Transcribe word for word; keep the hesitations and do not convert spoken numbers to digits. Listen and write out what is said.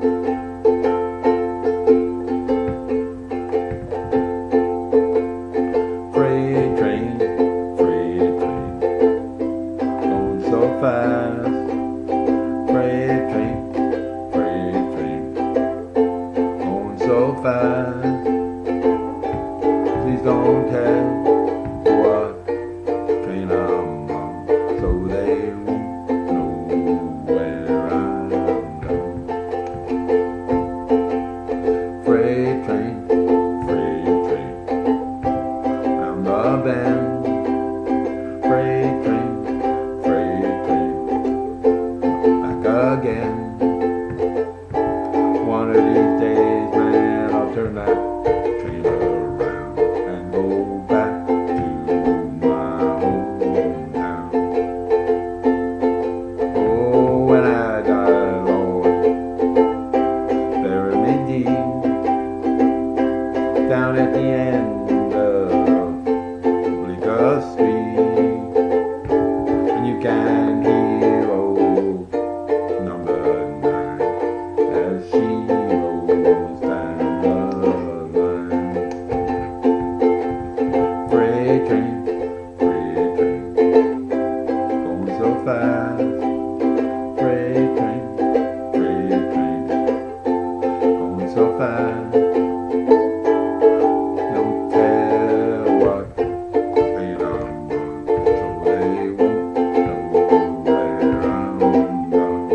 Freight train, freight train, going so fast. Freight train, freight train, going so fast. Please don't tell what train I'm on, so they won't know where I'm going. Freight train, freight train, I'm the band. Freight train, freight train, back again. One of these days, man, I'll turn that train around and go back to my hometown. Oh, when I die, Lord, bury me deep down at the end of Bleecker Street, and you can hear old number nine as she rolls down the line. Freight train, freight train, going so fast. Freight train, freight train, going so fast. Don't tell what train I'm on, so they won't know where I'm going.